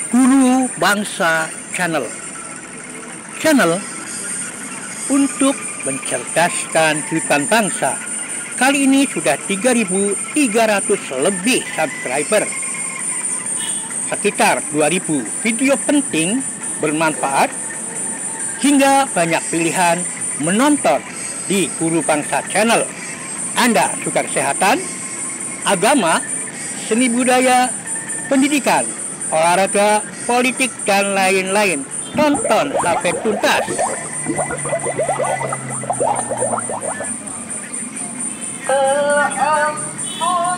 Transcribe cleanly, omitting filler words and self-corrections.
Guru Bangsa Channel. Channel untuk mencerdaskan kehidupan bangsa. Kali ini sudah 3.300 lebih subscriber. Sekitar 2.000 video penting bermanfaat hingga banyak pilihan menonton di Guru Bangsa Channel. Anda suka kesehatan, agama, seni budaya, pendidikan, olahraga, politik, dan lain-lain. Tonton sampai tuntas. Keempat